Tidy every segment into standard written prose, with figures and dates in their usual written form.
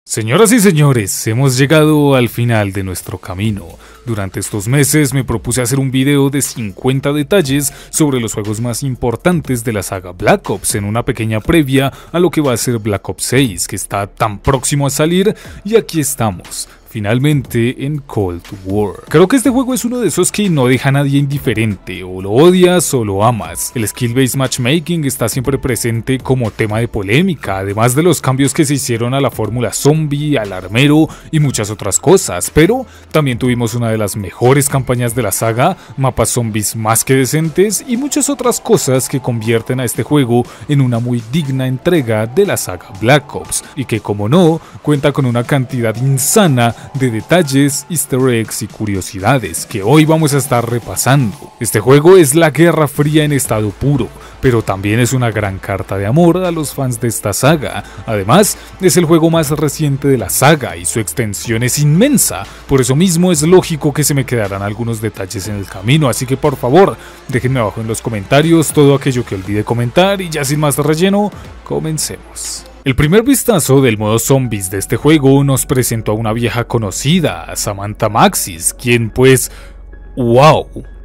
Señoras y señores, hemos llegado al final de nuestro camino. Durante estos meses me propuse hacer un video de 50 detalles sobre los juegos más importantes de la saga Black Ops en una pequeña previa a lo que va a ser Black Ops 6, que está tan próximo a salir, y aquí estamos. Finalmente en Cold War. Creo que este juego es uno de esos que no deja a nadie indiferente, o lo odias o lo amas. El skill-based matchmaking está siempre presente como tema de polémica, además de los cambios que se hicieron a la fórmula zombie, al armero y muchas otras cosas, pero también tuvimos una de las mejores campañas de la saga, mapas zombies más que decentes y muchas otras cosas que convierten a este juego en una muy digna entrega de la saga Black Ops, y que como no, cuenta con una cantidad insana de detalles, easter eggs y curiosidades que hoy vamos a estar repasando. Este juego es la Guerra Fría en estado puro, pero también es una gran carta de amor a los fans de esta saga. Además, es el juego más reciente de la saga y su extensión es inmensa, por eso mismo es lógico que se me quedarán algunos detalles en el camino, así que por favor, déjenme abajo en los comentarios todo aquello que olvide comentar y ya sin más relleno, comencemos. El primer vistazo del modo zombies de este juego nos presentó a una vieja conocida, a Samantha Maxis, quien pues... ¡wow!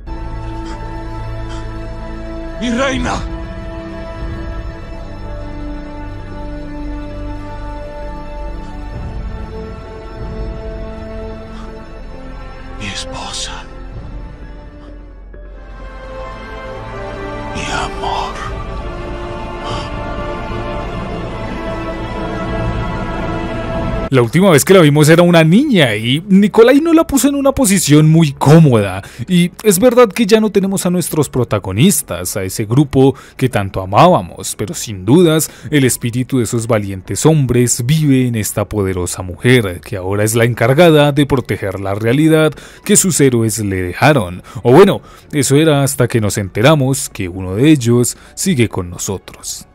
¡Mi reina! Mi esposa. Mi amor. La última vez que la vimos era una niña y Nikolai no la puso en una posición muy cómoda, y es verdad que ya no tenemos a nuestros protagonistas, a ese grupo que tanto amábamos, pero sin dudas el espíritu de esos valientes hombres vive en esta poderosa mujer, que ahora es la encargada de proteger la realidad que sus héroes le dejaron, o bueno, eso era hasta que nos enteramos que uno de ellos sigue con nosotros.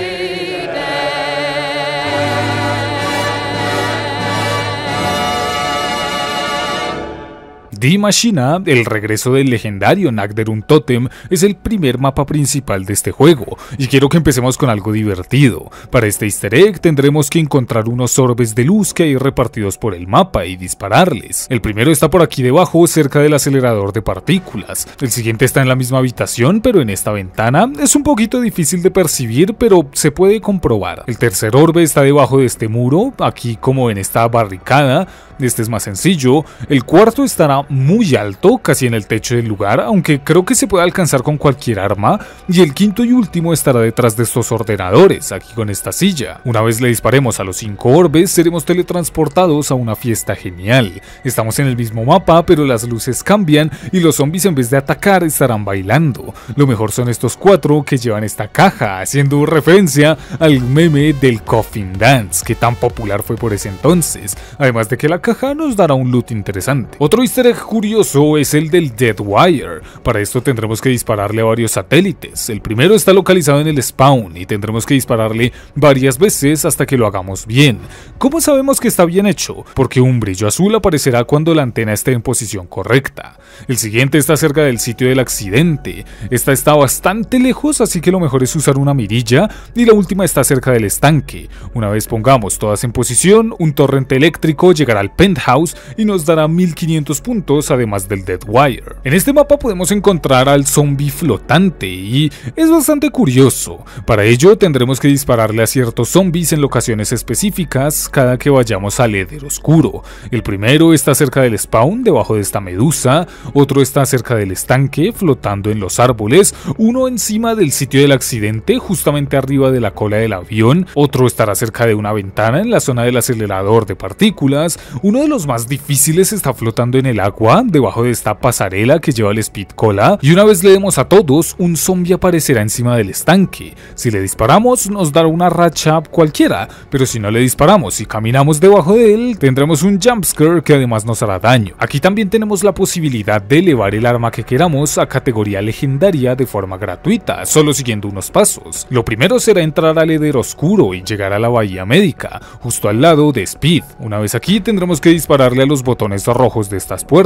Die Maschine, el regreso del legendario Nagderun Totem, es el primer mapa principal de este juego, y quiero que empecemos con algo divertido. Para este easter egg tendremos que encontrar unos orbes de luz que hay repartidos por el mapa y dispararles. El primero está por aquí debajo, cerca del acelerador de partículas. El siguiente está en la misma habitación, pero en esta ventana. Es un poquito difícil de percibir, pero se puede comprobar. El tercer orbe está debajo de este muro, aquí como en esta barricada. Este es más sencillo. El cuarto estará muy alto, casi en el techo del lugar, aunque creo que se puede alcanzar con cualquier arma, y el quinto y último estará detrás de estos ordenadores, aquí con esta silla. Una vez le disparemos a los 5 orbes, seremos teletransportados a una fiesta genial. Estamos en el mismo mapa, pero las luces cambian y los zombies en vez de atacar estarán bailando. Lo mejor son estos 4 que llevan esta caja, haciendo referencia al meme del Coffin Dance, que tan popular fue por ese entonces, además de que la caja nos dará un loot interesante. Otro easter egg curioso es el del Dead Wire. Para esto tendremos que dispararle a varios satélites. El primero está localizado en el spawn y tendremos que dispararle varias veces hasta que lo hagamos bien. ¿Cómo sabemos que está bien hecho? Porque un brillo azul aparecerá cuando la antena esté en posición correcta. El siguiente está cerca del sitio del accidente. Esta está bastante lejos, así que lo mejor es usar una mirilla, y la última está cerca del estanque. Una vez pongamos todas en posición, un torrente eléctrico llegará al penthouse y nos dará 1500 puntos además del Dead Wire. En este mapa podemos encontrar al zombie flotante y es bastante curioso. Para ello tendremos que dispararle a ciertos zombies en locaciones específicas cada que vayamos al Éder Oscuro. El primero está cerca del spawn, debajo de esta medusa, otro está cerca del estanque, flotando en los árboles, uno encima del sitio del accidente, justamente arriba de la cola del avión, otro estará cerca de una ventana en la zona del acelerador de partículas, uno de los más difíciles está flotando en el agua, debajo de esta pasarela que lleva el Speed Cola, y una vez le demos a todos, un zombie aparecerá encima del estanque. Si le disparamos nos dará una racha cualquiera, pero si no le disparamos y caminamos debajo de él, tendremos un jumpscare que además nos hará daño. Aquí también tenemos la posibilidad de elevar el arma que queramos a categoría legendaria de forma gratuita, solo siguiendo unos pasos. Lo primero será entrar al Éder Oscuro y llegar a la bahía médica, justo al lado de Speed. Una vez aquí tendremos que dispararle a los botones rojos de estas puertas,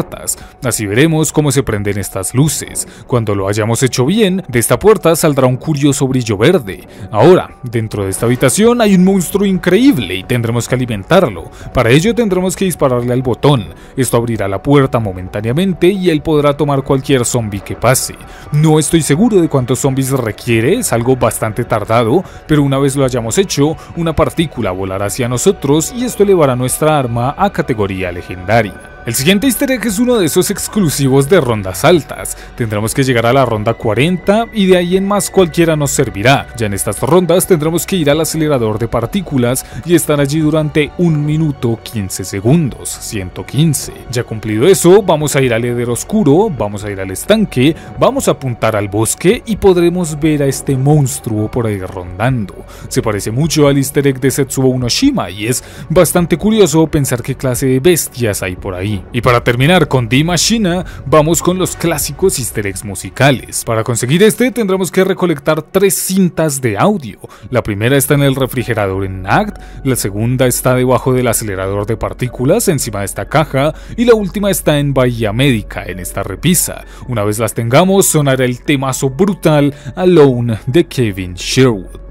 puertas. Así veremos cómo se prenden estas luces. Cuando lo hayamos hecho bien, de esta puerta saldrá un curioso brillo verde. Ahora, dentro de esta habitación hay un monstruo increíble y tendremos que alimentarlo. Para ello tendremos que dispararle al botón. Esto abrirá la puerta momentáneamente y él podrá tomar cualquier zombie que pase. No estoy seguro de cuántos zombies requiere, es algo bastante tardado, pero una vez lo hayamos hecho, una partícula volará hacia nosotros y esto elevará nuestra arma a categoría legendaria. El siguiente easter egg es uno de esos exclusivos de rondas altas. Tendremos que llegar a la ronda 40 y de ahí en más cualquiera nos servirá. Ya en estas rondas tendremos que ir al acelerador de partículas y estar allí durante 1 minuto 15 segundos, 115. Ya cumplido eso, vamos a ir al Éder oscuro, vamos a ir al estanque, vamos a apuntar al bosque y podremos ver a este monstruo por ahí rondando. Se parece mucho al easter egg de Setsubo Unoshima y es bastante curioso pensar qué clase de bestias hay por ahí. Y para terminar con Die Maschine, vamos con los clásicos easter eggs musicales. Para conseguir este tendremos que recolectar 3 cintas de audio. La primera está en el refrigerador en Nagd, la segunda está debajo del acelerador de partículas encima de esta caja y la última está en Bahía Médica en esta repisa. Una vez las tengamos sonará el temazo brutal Alone de Kevin Sherwood.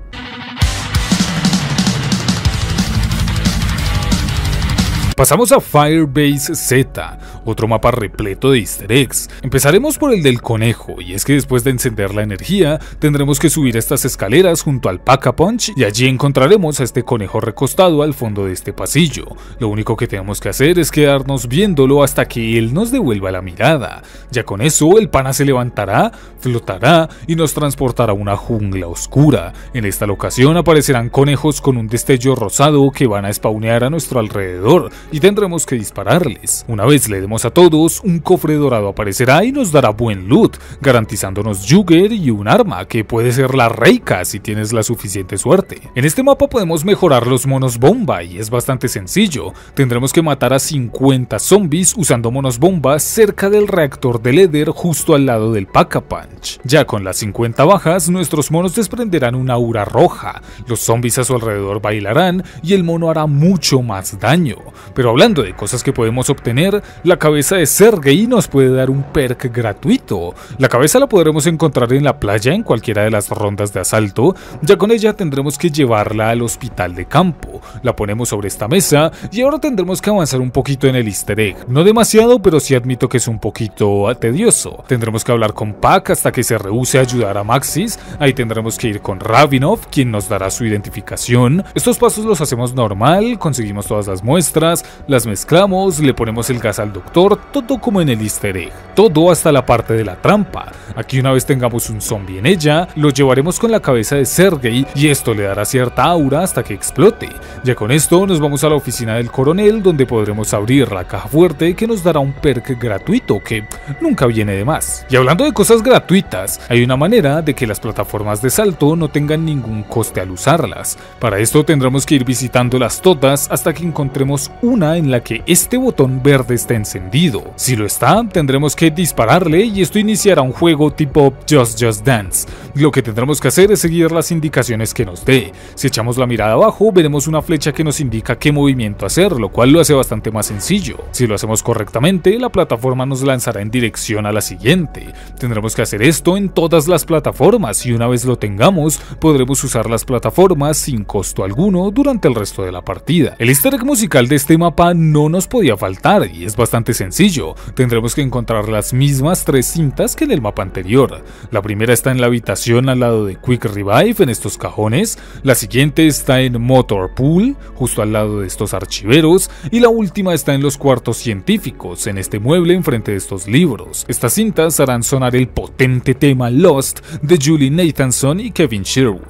Pasamos a Firebase Z, otro mapa repleto de easter eggs. Empezaremos por el del conejo, y es que después de encender la energía, tendremos que subir estas escaleras junto al Pack-a-Punch y allí encontraremos a este conejo recostado al fondo de este pasillo. Lo único que tenemos que hacer es quedarnos viéndolo hasta que él nos devuelva la mirada. Ya con eso, el pana se levantará, flotará y nos transportará a una jungla oscura. En esta locación aparecerán conejos con un destello rosado que van a spawnear a nuestro alrededor y tendremos que dispararles. Una vez le demos a todos, un cofre dorado aparecerá y nos dará buen loot, garantizándonos Jugger y un arma que puede ser la Reika si tienes la suficiente suerte. En este mapa podemos mejorar los monos bomba y es bastante sencillo. Tendremos que matar a 50 zombies usando monos bomba cerca del reactor del Éder justo al lado del Pack-a-Punch. Ya con las 50 bajas, nuestros monos desprenderán una aura roja, los zombies a su alrededor bailarán y el mono hará mucho más daño. Pero hablando de cosas que podemos obtener, la cabeza de Sergei nos puede dar un perk gratuito. La cabeza la podremos encontrar en la playa en cualquiera de las rondas de asalto. Ya con ella tendremos que llevarla al hospital de campo. La ponemos sobre esta mesa y ahora tendremos que avanzar un poquito en el easter egg. No demasiado, pero sí admito que es un poquito tedioso. Tendremos que hablar con Pac hasta que se rehúse a ayudar a Maxis. Ahí tendremos que ir con Ravinov, quien nos dará su identificación. Estos pasos los hacemos normal, conseguimos todas las muestras, las mezclamos, le ponemos el gas al doctor, todo como en el easter egg, todo hasta la parte de la trampa. Aquí una vez tengamos un zombie en ella, lo llevaremos con la cabeza de Sergei y esto le dará cierta aura hasta que explote. Ya con esto nos vamos a la oficina del coronel donde podremos abrir la caja fuerte que nos dará un perk gratuito que nunca viene de más. Y hablando de cosas gratuitas, hay una manera de que las plataformas de salto no tengan ningún coste al usarlas. Para esto tendremos que ir visitándolas todas hasta que encontremos una en la que este botón verde está encendido. Si lo está, tendremos que dispararle y esto iniciará un juego tipo Just Dance. Lo que tendremos que hacer es seguir las indicaciones que nos dé. Si echamos la mirada abajo, veremos una flecha que nos indica qué movimiento hacer, lo cual lo hace bastante más sencillo. Si lo hacemos correctamente, la plataforma nos lanzará en dirección a la siguiente. Tendremos que hacer esto en todas las plataformas y una vez lo tengamos, podremos usar las plataformas sin costo alguno durante el resto de la partida. El easter egg musical de este mapa no nos podía faltar y es bastante sencillo. Tendremos que encontrar las mismas 3 cintas que en el mapa anterior. La primera está en la habitación al lado de Quick Revive en estos cajones, la siguiente está en Motor Pool justo al lado de estos archiveros y la última está en los cuartos científicos en este mueble enfrente de estos libros. Estas cintas harán sonar el potente tema Lost de Julie Nathanson y Kevin Sherwood.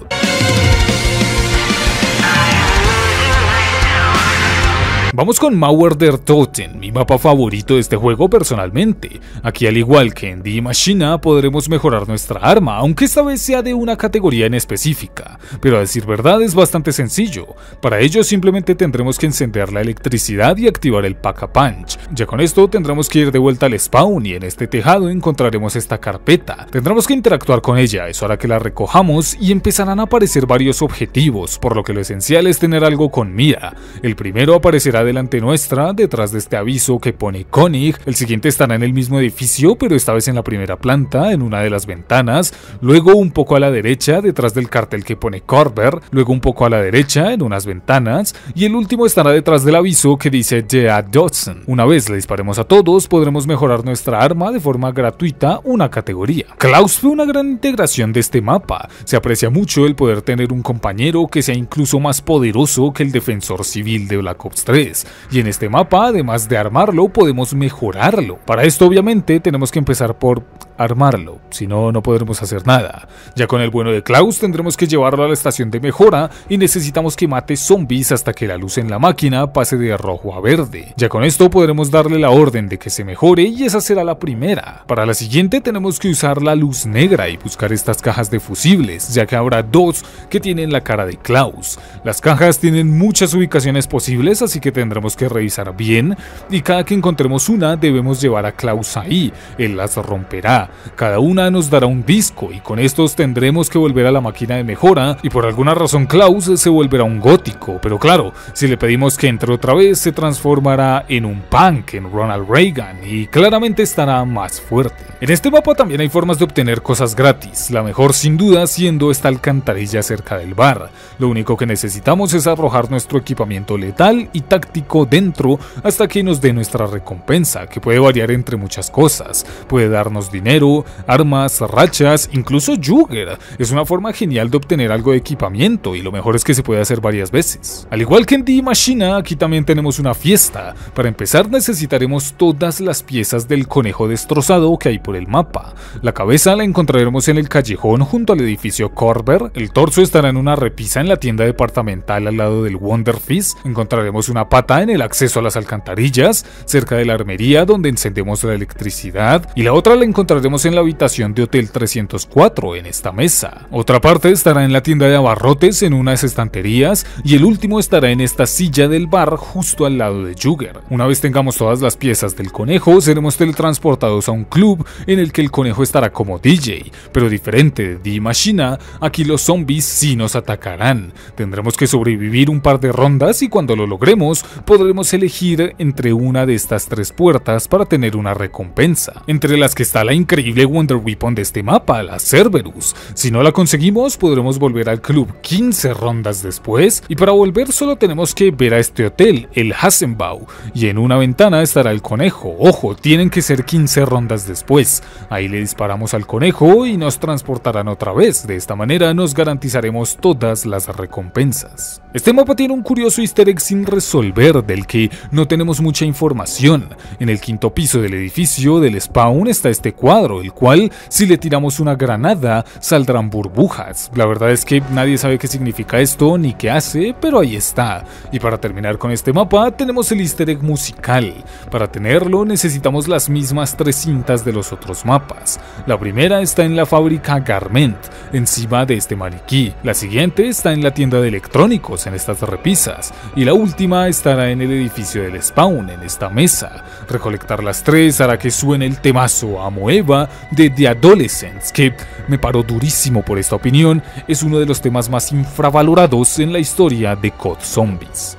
Vamos con Mauer der Toten, mi mapa favorito de este juego personalmente. Aquí, al igual que en Die Maschine, podremos mejorar nuestra arma, aunque esta vez sea de una categoría en específica. Pero a decir verdad es bastante sencillo. Para ello simplemente tendremos que encender la electricidad y activar el Pack-a-Punch. Ya con esto tendremos que ir de vuelta al spawn y en este tejado encontraremos esta carpeta. Tendremos que interactuar con ella, eso hará que la recojamos y empezarán a aparecer varios objetivos, por lo que lo esencial es tener algo con mira. El primero aparecerá estará delante nuestra, detrás de este aviso que pone Koenig. El siguiente estará en el mismo edificio, pero esta vez en la primera planta, en una de las ventanas. Luego un poco a la derecha, detrás del cartel que pone Corber. Luego un poco a la derecha, en unas ventanas. Y el último estará detrás del aviso que dice Gea Dodson. Una vez le disparemos a todos, podremos mejorar nuestra arma de forma gratuita una categoría. Klaus fue una gran integración de este mapa. Se aprecia mucho el poder tener un compañero que sea incluso más poderoso que el defensor civil de Black Ops 3. Y en este mapa, además de armarlo, podemos mejorarlo. Para esto obviamente tenemos que empezar por armarlo, si no, no podremos hacer nada. Ya con el bueno de Klaus tendremos que llevarlo a la estación de mejora y necesitamos que mate zombies hasta que la luz en la máquina pase de rojo a verde. Ya con esto podremos darle la orden de que se mejore y esa será la primera. Para la siguiente tenemos que usar la luz negra y buscar estas cajas de fusibles, ya que habrá dos que tienen la cara de Klaus. Las cajas tienen muchas ubicaciones posibles, así que tendremos que revisar bien y cada que encontremos una debemos llevar a Klaus ahí. Él las romperá. Cada una nos dará un disco y con estos tendremos que volver a la máquina de mejora y por alguna razón Klaus se volverá un gótico, pero claro, si le pedimos que entre otra vez se transformará en un punk, en Ronald Reagan y claramente estará más fuerte. En este mapa también hay formas de obtener cosas gratis, la mejor sin duda siendo esta alcantarilla cerca del bar. Lo único que necesitamos es arrojar nuestro equipamiento letal y táctico dentro hasta que nos dé nuestra recompensa, que puede variar entre muchas cosas, puede darnos dinero, armas, rachas, incluso Jugger. Es una forma genial de obtener algo de equipamiento y lo mejor es que se puede hacer varias veces. Al igual que en Die Maschine, aquí también tenemos una fiesta. Para empezar necesitaremos todas las piezas del conejo destrozado que hay por el mapa. La cabeza la encontraremos en el callejón junto al edificio Corber, el torso estará en una repisa en la tienda departamental al lado del Wonder Fizz, encontraremos una pata en el acceso a las alcantarillas, cerca de la armería donde encendemos la electricidad y la otra la encontraremos en la habitación de Hotel 304 en esta mesa. Otra parte estará en la tienda de abarrotes en unas estanterías y el último estará en esta silla del bar justo al lado de Jugger. Una vez tengamos todas las piezas del conejo, seremos teletransportados a un club en el que el conejo estará como DJ, pero diferente de Die Maschine, aquí los zombies sí nos atacarán. Tendremos que sobrevivir un par de rondas y cuando lo logremos podremos elegir entre una de estas tres puertas para tener una recompensa, entre las que está la increíble Wonder Weapon de este mapa, la Cerberus. Si no la conseguimos podremos volver al club 15 rondas después y para volver solo tenemos que ver a este hotel, el Hassenbau, y en una ventana estará el conejo. Ojo, tienen que ser 15 rondas después. Ahí le disparamos al conejo y nos transportarán otra vez. De esta manera nos garantizaremos todas las recompensas. Este mapa tiene un curioso easter egg sin resolver del que no tenemos mucha información. En el quinto piso del edificio del spawn está este cuadro, el cual si le tiramos una granada saldrán burbujas. La verdad es que nadie sabe qué significa esto ni qué hace, pero ahí está. Y para terminar con este mapa tenemos el easter egg musical. Para tenerlo necesitamos las mismas tres cintas de los otros mapas. La primera está en la fábrica Garment, encima de este maniquí. La siguiente está en la tienda de electrónicos, en estas repisas. Y la última estará en el edificio del spawn, en esta mesa. Recolectar las tres hará que suene el temazo Amo Eva de The Adolescents, que me paró durísimo por esta opinión. Es uno de los temas más infravalorados en la historia de COD Zombies.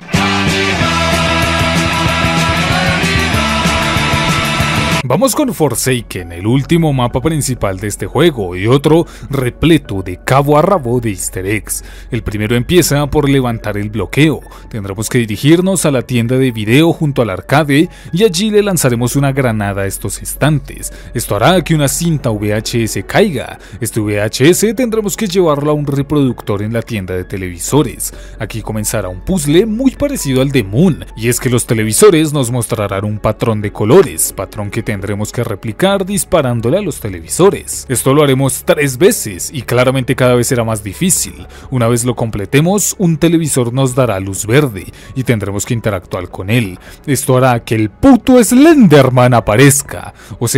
Vamos con Forsaken, el último mapa principal de este juego y otro repleto de cabo a rabo de easter eggs. El primero empieza por levantar el bloqueo. Tendremos que dirigirnos a la tienda de video junto al arcade y allí le lanzaremos una granada a estos estantes. Esto hará que una cinta VHS caiga. Este VHS tendremos que llevarlo a un reproductor en la tienda de televisores. Aquí comenzará un puzzle muy parecido al de Moon, y es que los televisores nos mostrarán un patrón de colores, patrón que tendremos que replicar disparándole a los televisores. Esto lo haremos 3 veces y claramente cada vez será más difícil. Una vez lo completemos, un televisor nos dará luz verde y tendremos que interactuar con él. Esto hará que el puto Slenderman aparezca. O sea,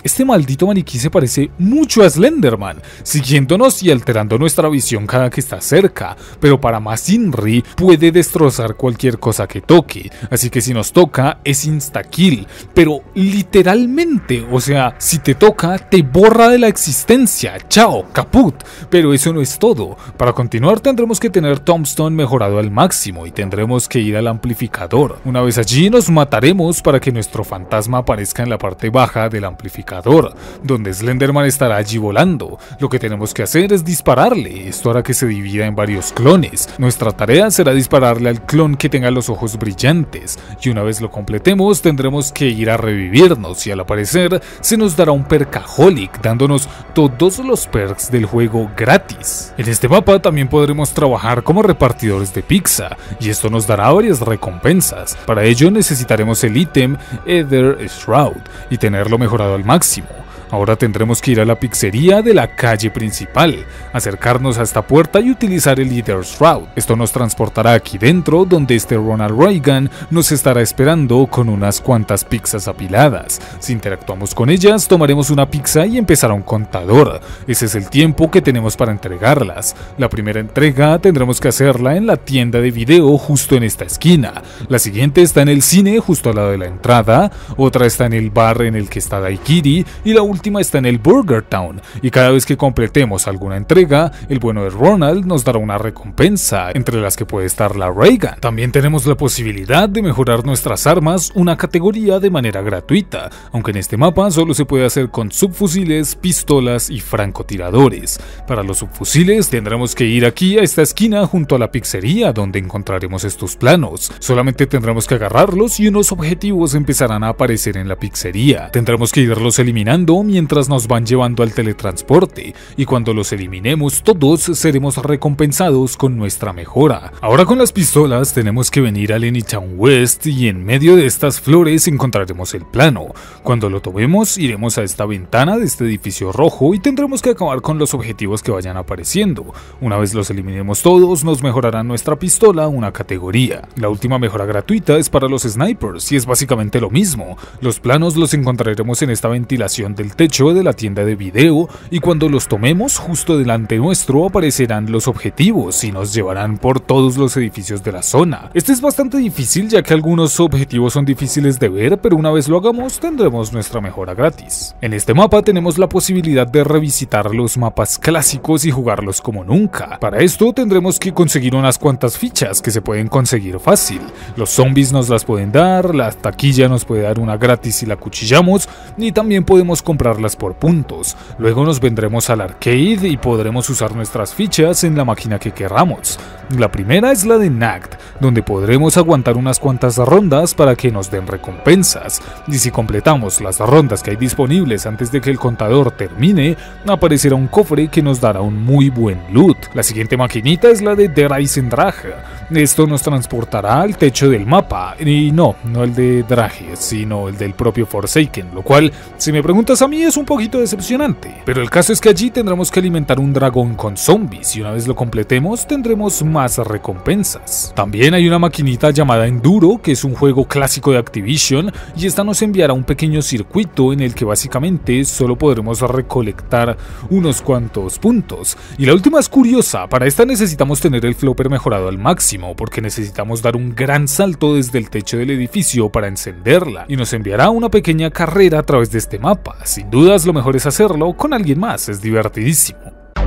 Este maldito maniquí se parece mucho a Slenderman, siguiéndonos y alterando nuestra visión cada que está cerca, pero para más Inri puede destrozar cualquier cosa que toque, así que si nos toca es insta-kill, pero literalmente, o sea, si te toca te borra de la existencia, chao, caput, pero eso no es todo. Para continuar tendremos que tener Tombstone mejorado al máximo y tendremos que ir al amplificador. Una vez allí nos mataremos para que nuestro fantasma aparezca en la parte baja del amplificador, donde Slenderman estará allí volando. Lo que tenemos que hacer es dispararle, esto hará que se divida en varios clones. Nuestra tarea será dispararle al clon que tenga los ojos brillantes, y una vez lo completemos tendremos que ir a revivirnos y al aparecer se nos dará un perkaholic dándonos todos los perks del juego gratis. En este mapa también podremos trabajar como repartidores de pizza y esto nos dará varias recompensas. Para ello necesitaremos el ítem Ether Shroud y tenerlo mejorado al máximo. Ahora tendremos que ir a la pizzería de la calle principal, acercarnos a esta puerta y utilizar el Ether Shroud. Esto nos transportará aquí dentro, donde este Ronald Reagan nos estará esperando con unas cuantas pizzas apiladas. Si interactuamos con ellas, tomaremos una pizza y empezará un contador. Ese es el tiempo que tenemos para entregarlas. La primera entrega tendremos que hacerla en la tienda de video justo en esta esquina. La siguiente está en el cine justo al lado de la entrada, otra está en el bar en el que está Daiquiri y la última está en el Burger Town, y cada vez que completemos alguna entrega, el bueno de Ronald nos dará una recompensa, entre las que puede estar la Reagan. También tenemos la posibilidad de mejorar nuestras armas una categoría de manera gratuita, aunque en este mapa solo se puede hacer con subfusiles, pistolas y francotiradores. Para los subfusiles tendremos que ir aquí a esta esquina junto a la pizzería donde encontraremos estos planos. Solamente tendremos que agarrarlos y unos objetivos empezarán a aparecer en la pizzería. Tendremos que irlos eliminando mientras nos van llevando al teletransporte, y cuando los eliminemos todos seremos recompensados con nuestra mejora. Ahora con las pistolas tenemos que venir al Anytown West y en medio de estas flores encontraremos el plano. Cuando lo tomemos iremos a esta ventana de este edificio rojo y tendremos que acabar con los objetivos que vayan apareciendo. Una vez los eliminemos todos nos mejorarán nuestra pistola una categoría. La última mejora gratuita es para los snipers y es básicamente lo mismo. Los planos los encontraremos en esta ventilación del techo de la tienda de video y cuando los tomemos justo delante nuestro aparecerán los objetivos y nos llevarán por todos los edificios de la zona. Este es bastante difícil ya que algunos objetivos son difíciles de ver, pero una vez lo hagamos tendremos nuestra mejora gratis. En este mapa tenemos la posibilidad de revisitar los mapas clásicos y jugarlos como nunca. Para esto tendremos que conseguir unas cuantas fichas que se pueden conseguir fácil. Los zombies nos las pueden dar, la taquilla nos puede dar una gratis si la cuchillamos y también podemos comprarlas por puntos. Luego nos vendremos al arcade y podremos usar nuestras fichas en la máquina que queramos. La primera es la de Nagged, donde podremos aguantar unas cuantas rondas para que nos den recompensas, y si completamos las rondas que hay disponibles antes de que el contador termine, aparecerá un cofre que nos dará un muy buen loot. La siguiente maquinita es la de Der Eisendrache. Esto nos transportará al techo del mapa, y no el de Drage, sino el del propio Forsaken, lo cual, si me preguntas a mí, es un poquito decepcionante. Pero el caso es que allí tendremos que alimentar un dragón con zombies, y una vez lo completemos tendremos más recompensas. También hay una maquinita llamada Enduro, que es un juego clásico de Activision, y esta nos enviará un pequeño circuito en el que básicamente solo podremos recolectar unos cuantos puntos. Y la última es curiosa, para esta necesitamos tener el flopper mejorado al máximo, porque necesitamos dar un gran salto desde el techo del edificio para encenderla, y nos enviará una pequeña carrera a través de este mapa. Sin dudas lo mejor es hacerlo con alguien más, es divertidísimo.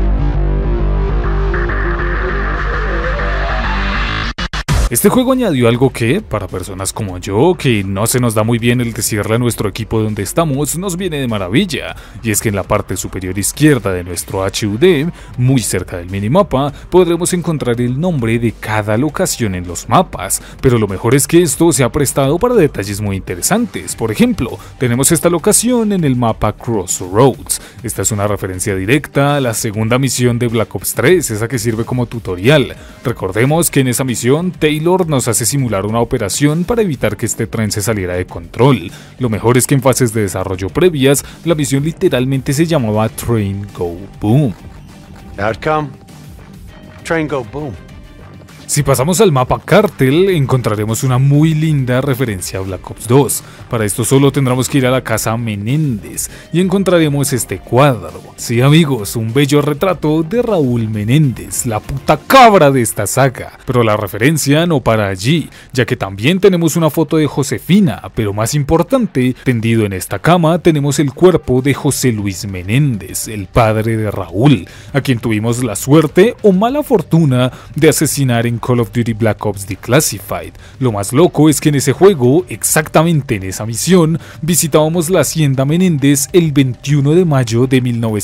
Este juego añadió algo que, para personas como yo, que no se nos da muy bien el decirle a nuestro equipo donde estamos, nos viene de maravilla, y es que en la parte superior izquierda de nuestro HUD, muy cerca del minimapa, podremos encontrar el nombre de cada locación en los mapas, pero lo mejor es que esto se ha prestado para detalles muy interesantes. Por ejemplo, tenemos esta locación en el mapa Crossroads. Esta es una referencia directa a la segunda misión de Black Ops 3, esa que sirve como tutorial. Recordemos que en esa misión, Taylor nos hace simular una operación para evitar que este tren se saliera de control. Lo mejor es que en fases de desarrollo previas, la misión literalmente se llamaba Train Go Boom. Outcome: Train Go Boom. Si pasamos al mapa Cartel, encontraremos una muy linda referencia a Black Ops 2. Para esto solo tendremos que ir a la casa Menéndez y encontraremos este cuadro. Sí amigos, un bello retrato de Raúl Menéndez, la puta cabra de esta saga. Pero la referencia no para allí, ya que también tenemos una foto de Josefina, pero más importante, tendido en esta cama tenemos el cuerpo de José Luis Menéndez, el padre de Raúl, a quien tuvimos la suerte o mala fortuna de asesinar en Call of Duty Black Ops Declassified. Lo más loco es que en ese juego, exactamente en esa misión, visitábamos la hacienda Menéndez el 21 de mayo de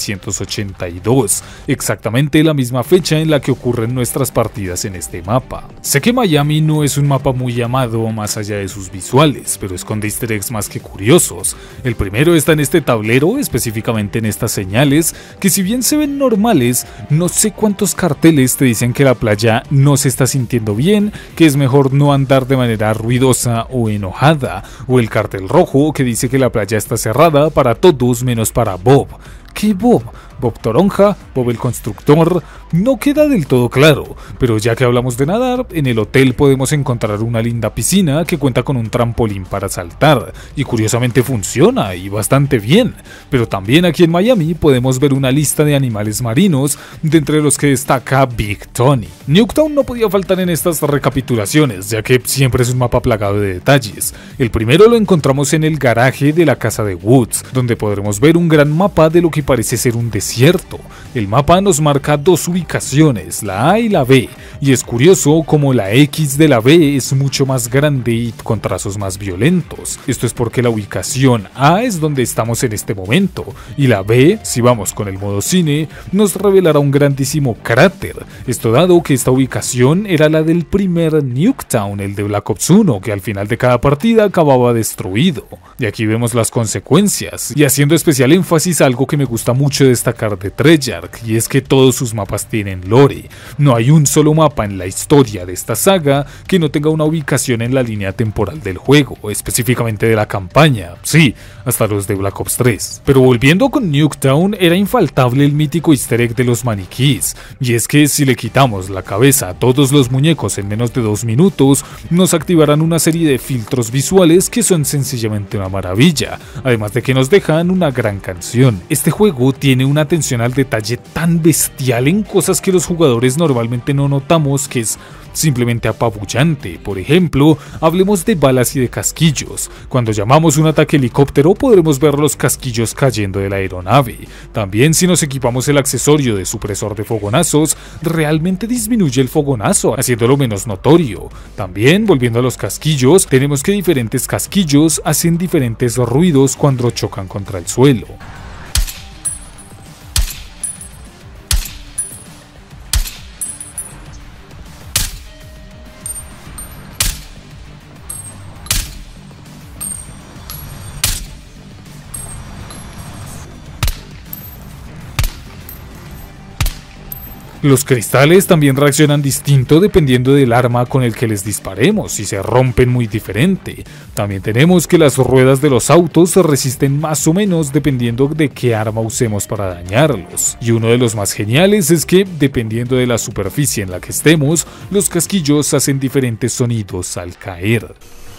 1982, exactamente la misma fecha en la que ocurren nuestras partidas en este mapa. Sé que Miami no es un mapa muy llamado más allá de sus visuales, pero esconde easter eggs más que curiosos. El primero está en este tablero, específicamente en estas señales, que si bien se ven normales, no sé cuántos carteles te dicen que la playa no se está sintiendo bien, que es mejor no andar de manera ruidosa o enojada, o el cartel rojo que dice que la playa está cerrada para todos menos para Bob. ¿Qué Bob? ¿Bob Toronja? ¿Bob el constructor? No queda del todo claro, pero ya que hablamos de nadar, en el hotel podemos encontrar una linda piscina que cuenta con un trampolín para saltar, y curiosamente funciona y bastante bien, pero también aquí en Miami podemos ver una lista de animales marinos, de entre los que destaca Big Tony. Nuketown no podía faltar en estas recapitulaciones, ya que siempre es un mapa plagado de detalles. El primero lo encontramos en el garaje de la casa de Woods, donde podremos ver un gran mapa de lo que parece ser un desierto. El mapa nos marca dos ubicaciones, la A y la B, y es curioso como la X de la B es mucho más grande y con trazos más violentos. Esto es porque la ubicación A es donde estamos en este momento, y la B, si vamos con el modo cine, nos revelará un grandísimo cráter. Esto dado que esta ubicación era la del primer Nuketown, el de Black Ops 1, que al final de cada partida acababa destruido. Y aquí vemos las consecuencias, y haciendo especial énfasis a algo que me gusta mucho destacar de Treyarch, y es que todos sus mapas tienen lore. No hay un solo mapa en la historia de esta saga que no tenga una ubicación en la línea temporal del juego, específicamente de la campaña, sí, hasta los de Black Ops 3. Pero volviendo con Nuketown, era infaltable el mítico easter egg de los maniquís, y es que si le quitamos la cabeza a todos los muñecos en menos de 2 minutos, nos activarán una serie de filtros visuales que son sencillamente una maravilla, además de que nos dejan una gran canción. Este juego tiene una atención al detalle tan bestial en cosas que los jugadores normalmente no notamos, que es simplemente apabullante. Por ejemplo, hablemos de balas y de casquillos. Cuando llamamos un ataque helicóptero podremos ver los casquillos cayendo de la aeronave. También si nos equipamos el accesorio de supresor de fogonazos, realmente disminuye el fogonazo, haciéndolo menos notorio. También, volviendo a los casquillos, tenemos que diferentes casquillos hacen diferentes ruidos cuando chocan contra el suelo. Los cristales también reaccionan distinto dependiendo del arma con el que les disparemos y se rompen muy diferente. También tenemos que las ruedas de los autos se resisten más o menos dependiendo de qué arma usemos para dañarlos. Y uno de los más geniales es que, dependiendo de la superficie en la que estemos, los casquillos hacen diferentes sonidos al caer.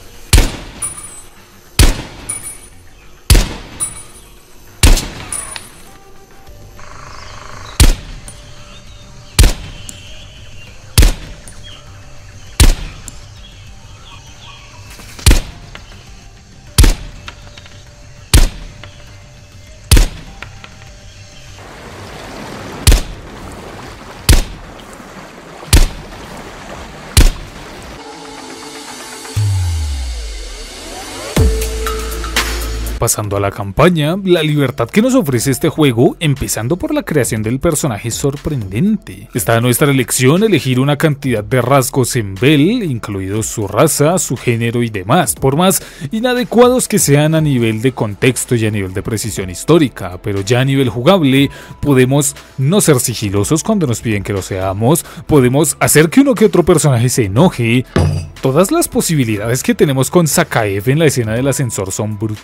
Pasando a la campaña, la libertad que nos ofrece este juego, empezando por la creación del personaje, es sorprendente. Está a nuestra elección elegir una cantidad de rasgos en Bell, incluidos su raza, su género y demás, por más inadecuados que sean a nivel de contexto y a nivel de precisión histórica, pero ya a nivel jugable podemos no ser sigilosos cuando nos piden que lo seamos, podemos hacer que uno que otro personaje se enoje. Todas las posibilidades que tenemos con Sakaev en la escena del ascensor son brutales,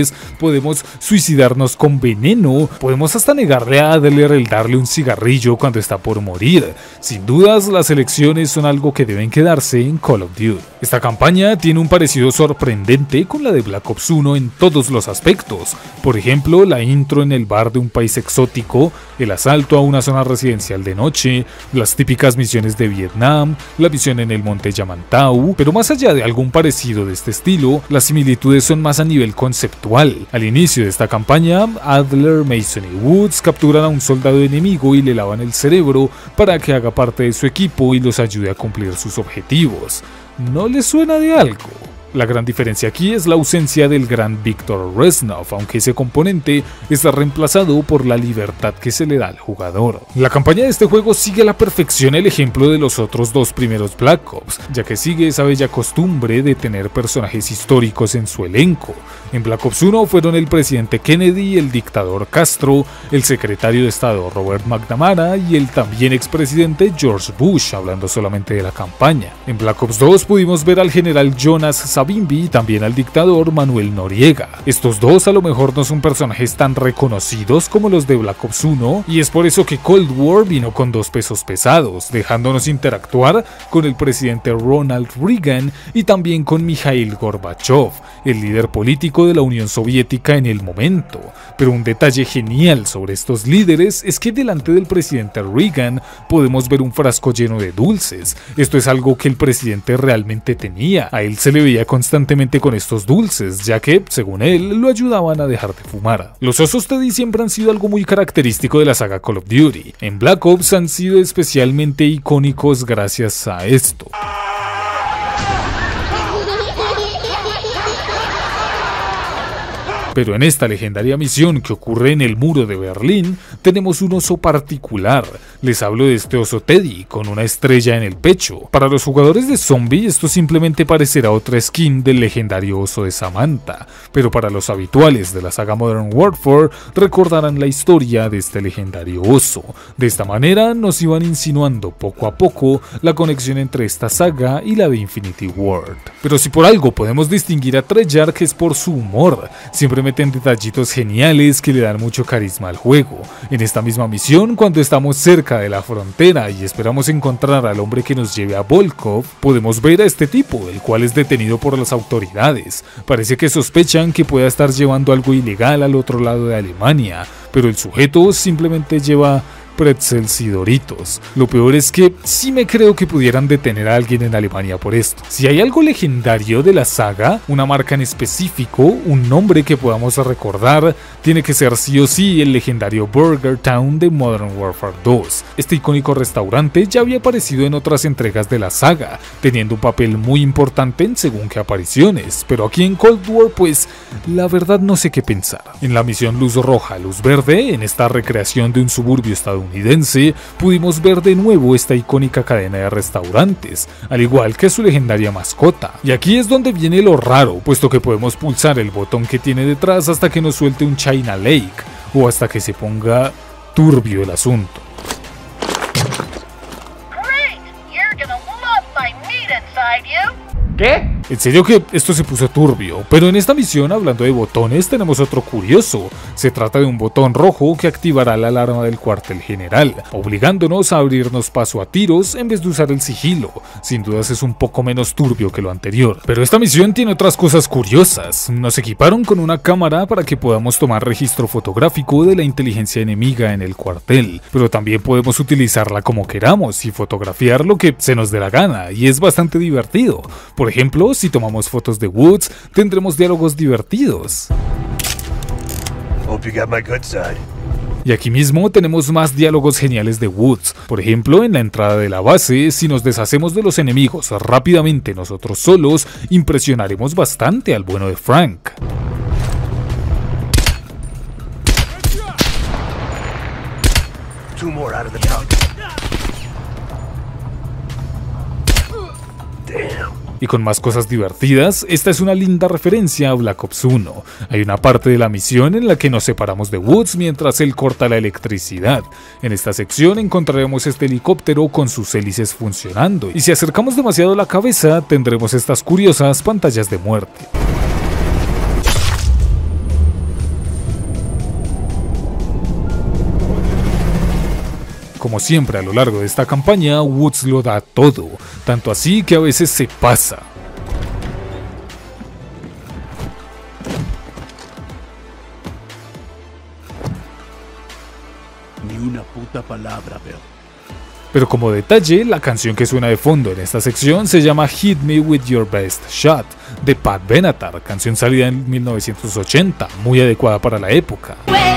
armas, podemos suicidarnos con veneno, podemos hasta negarle a Adler el darle un cigarrillo cuando está por morir. Sin dudas, las elecciones son algo que deben quedarse en Call of Duty. Esta campaña tiene un parecido sorprendente con la de Black Ops 1 en todos los aspectos. Por ejemplo, la intro en el bar de un país exótico, el asalto a una zona residencial de noche, las típicas misiones de Vietnam, la misión en el monte Yamantau, pero más allá de algún parecido de este estilo, las similitudes son más a nivel conceptual. Al inicio de esta campaña, Adler, Mason y Woods capturan a un soldado enemigo y le lavan el cerebro para que haga parte de su equipo y los ayude a cumplir sus objetivos. ¿No les suena de algo? La gran diferencia aquí es la ausencia del gran Viktor Reznov, aunque ese componente está reemplazado por la libertad que se le da al jugador. La campaña de este juego sigue a la perfección el ejemplo de los otros dos primeros Black Ops, ya que sigue esa bella costumbre de tener personajes históricos en su elenco. En Black Ops 1 fueron el presidente Kennedy, el dictador Castro, el secretario de Estado Robert McNamara y el también expresidente George Bush, hablando solamente de la campaña. En Black Ops 2 pudimos ver al general Jonas Savimbi y también al dictador Manuel Noriega. Estos dos a lo mejor no son personajes tan reconocidos como los de Black Ops 1 y es por eso que Cold War vino con dos pesos pesados, dejándonos interactuar con el presidente Ronald Reagan y también con Mikhail Gorbachev, el líder político de la Unión Soviética en el momento. Pero un detalle genial sobre estos líderes es que delante del presidente Reagan podemos ver un frasco lleno de dulces. Esto es algo que el presidente realmente tenía. A él se le veía constantemente con estos dulces, ya que, según él, lo ayudaban a dejar de fumar. Los osos Teddy siempre han sido algo muy característico de la saga Call of Duty. En Black Ops han sido especialmente icónicos gracias a esto. Pero en esta legendaria misión que ocurre en el muro de Berlín, tenemos un oso particular. Les hablo de este oso Teddy, con una estrella en el pecho. Para los jugadores de Zombie, esto simplemente parecerá otra skin del legendario oso de Samantha, pero para los habituales de la saga Modern Warfare, recordarán la historia de este legendario oso. De esta manera, nos iban insinuando poco a poco la conexión entre esta saga y la de Infinity Ward. Pero si por algo podemos distinguir a Treyarch es por su humor. Siempre meten detallitos geniales que le dan mucho carisma al juego. En esta misma misión, cuando estamos cerca de la frontera y esperamos encontrar al hombre que nos lleve a Volkov, podemos ver a este tipo, el cual es detenido por las autoridades. Parece que sospechan que pueda estar llevando algo ilegal al otro lado de Alemania, pero el sujeto simplemente lleva pretzels y Doritos. Lo peor es que sí me creo que pudieran detener a alguien en Alemania por esto. Si hay algo legendario de la saga, una marca en específico, un nombre que podamos recordar, tiene que ser sí o sí el legendario Burger Town de Modern Warfare 2. Este icónico restaurante ya había aparecido en otras entregas de la saga, teniendo un papel muy importante en según qué apariciones, pero aquí en Cold War pues la verdad no sé qué pensar. En la misión Luz Roja, Luz Verde, en esta recreación de un suburbio estadounidense, pudimos ver de nuevo esta icónica cadena de restaurantes, al igual que su legendaria mascota. Y aquí es donde viene lo raro, puesto que podemos pulsar el botón que tiene detrás hasta que nos suelte un China Lake, o hasta que se ponga turbio el asunto. ¿Qué? En serio que esto se puso turbio, pero en esta misión, hablando de botones, tenemos otro curioso. Se trata de un botón rojo que activará la alarma del cuartel general, obligándonos a abrirnos paso a tiros en vez de usar el sigilo. Sin dudas es un poco menos turbio que lo anterior. Pero esta misión tiene otras cosas curiosas. Nos equiparon con una cámara para que podamos tomar registro fotográfico de la inteligencia enemiga en el cuartel, pero también podemos utilizarla como queramos y fotografiar lo que se nos dé la gana, y es bastante divertido. Por ejemplo, si tomamos fotos de Woods, tendremos diálogos divertidos. Hope you got my good side. Y aquí mismo tenemos más diálogos geniales de Woods. Por ejemplo, en la entrada de la base, si nos deshacemos de los enemigos rápidamente nosotros solos, impresionaremos bastante al bueno de Frank. Two more out of the pouch. Damn. Y con más cosas divertidas, esta es una linda referencia a Black Ops 1. Hay una parte de la misión en la que nos separamos de Woods mientras él corta la electricidad. En esta sección encontraremos este helicóptero con sus hélices funcionando, y si acercamos demasiado la cabeza tendremos estas curiosas pantallas de muerte. como siempre a lo largo de esta campaña, Woods lo da todo, tanto así que a veces se pasa. Ni una puta palabra, Bill. Pero como detalle, la canción que suena de fondo en esta sección se llama Hit Me With Your Best Shot, de Pat Benatar, canción salida en 1980, muy adecuada para la época.